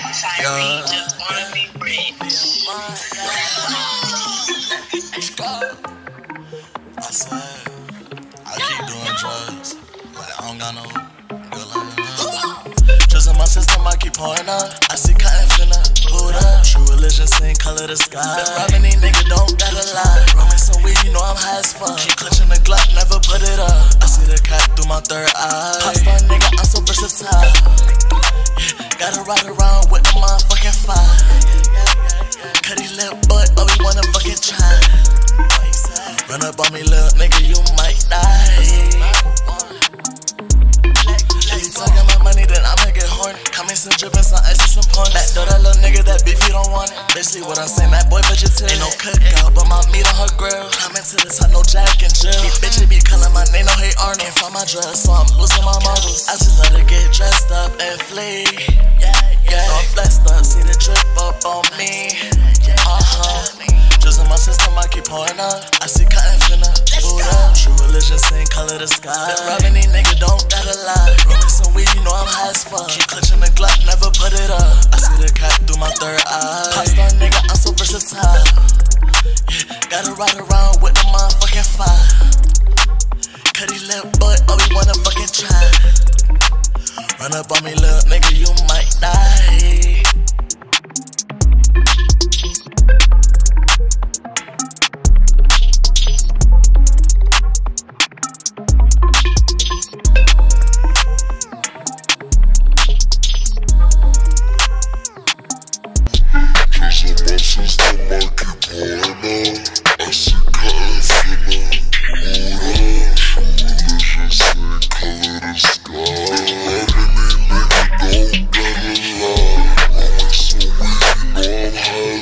Tyree just wanna be rich. I said, I keep doing drugs. Like, I don't got no good life. Just in my system, I keep pouring up. I see cotton finna boot up. True religion, same color the sky. Been robbing these niggas, don't gotta lie. Roll me some weed, you know I'm high as fuck. Keep clutching the Glock, never put it up. I see the cat through my third eye. Pop star nigga, I'm so versatile. Gotta ride around with the motherfucking fire. Cutty lip butt, but we wanna fucking try. Run up on me, little nigga, you might die. If you talking my money, then I'ma get horny. Coming some drippin', some ice and some points. Back door, that little nigga, that beef, you don't want it. Basically what I'm saying, that boy vegetarian. Ain't no cookout, but my meat on her grill. Coming to the top, no Jack and Jill. These bitches be calling my name, no hate Arnold. Can't find my dress, so I'm losing my marbles. I just let her get dressed up and flee. So I'm blessed up, see the drip up on me. Just in my system, I keep pouring up. I see cotton finna boot up. True religion, same color the sky. Been robbing these niggas, don't gotta lie. Roll me some weed, you know I'm high as fuck. Keep clutching the Glock, never put it up. I see the cat through my third eye. Pop star nigga, I'm so versatile. Gotta ride around with the motherfucking fire. Cutty lip butt, but we wanna fucking try. Run up on me, little nigga, you might die.